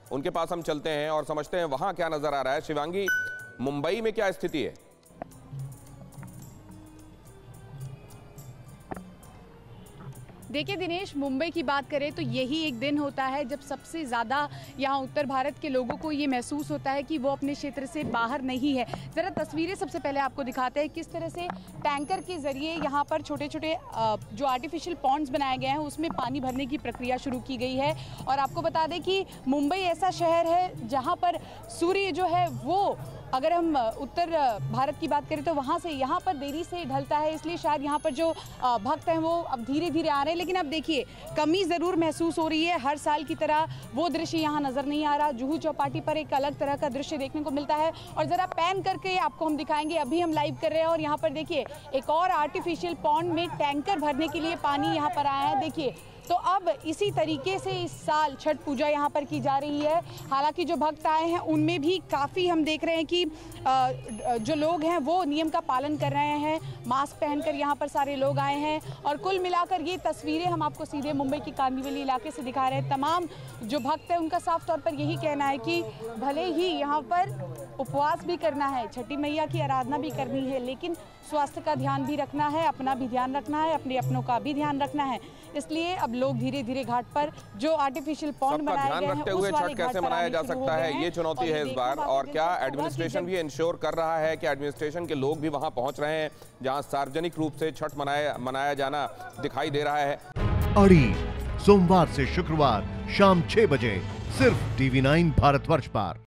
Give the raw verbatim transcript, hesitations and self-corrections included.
उनके पास हम चलते हैं और समझते हैं वहां क्या नजर आ रहा है। शिवांगी, मुंबई में क्या स्थिति है? देखिए दिनेश, मुंबई की बात करें तो यही एक दिन होता है जब सबसे ज़्यादा यहाँ उत्तर भारत के लोगों को ये महसूस होता है कि वो अपने क्षेत्र से बाहर नहीं है। ज़रा तस्वीरें सबसे पहले आपको दिखाते हैं किस तरह से टैंकर के ज़रिए यहाँ पर छोटे छोटे जो आर्टिफिशियल पॉन्ड्स बनाए गए हैं उसमें पानी भरने की प्रक्रिया शुरू की गई है। और आपको बता दें कि मुंबई ऐसा शहर है जहाँ पर सूर्य जो है वो, अगर हम उत्तर भारत की बात करें तो वहाँ से यहाँ पर देरी से ढलता है, इसलिए शायद यहाँ पर जो भक्त हैं वो अब धीरे धीरे आ रहे हैं। लेकिन अब देखिए कमी ज़रूर महसूस हो रही है। हर साल की तरह वो दृश्य यहाँ नज़र नहीं आ रहा। जुहू चौपाटी पर एक अलग तरह का दृश्य देखने को मिलता है और ज़रा पैन करके आपको हम दिखाएंगे। अभी हम लाइव कर रहे हैं और यहाँ पर देखिए एक और आर्टिफिशियल पॉन्ड में टैंकर भरने के लिए पानी यहाँ पर आया है। देखिए तो अब इसी तरीके से इस साल छठ पूजा यहाँ पर की जा रही है। हालांकि जो भक्त आए हैं उनमें भी काफ़ी हम देख रहे हैं कि जो लोग हैं वो नियम का पालन कर रहे हैं, मास्क पहनकर यहाँ पर सारे लोग आए हैं। और कुल मिलाकर ये तस्वीरें हम आपको सीधे मुंबई की कांदिवली इलाके से दिखा रहे हैं। तमाम जो भक्त हैं उनका साफ तौर पर यही कहना है कि भले ही यहाँ पर उपवास भी करना है, छठी मैया की आराधना भी करनी है, लेकिन स्वास्थ्य का ध्यान भी रखना है, अपना भी ध्यान रखना है, अपने अपनों का भी ध्यान रखना है। इसलिए अब लोग धीरे धीरे घाट पर जो आर्टिफिशियल पॉन्ड बनाए गए हैं उस वाले घाट कैसे मनाया जा सकता है, ये चुनौती है इस बार। और क्या एडमिनिस्ट्रेशन भी इंश्योर कर रहा है कि एडमिनिस्ट्रेशन के लोग भी वहां पहुंच रहे हैं जहां सार्वजनिक रूप से छठ मनाया मनाया जाना दिखाई दे रहा है। अड़ी सोमवार से शुक्रवार शाम छह बजे सिर्फ टीवी नाइन भारतवर्ष पर।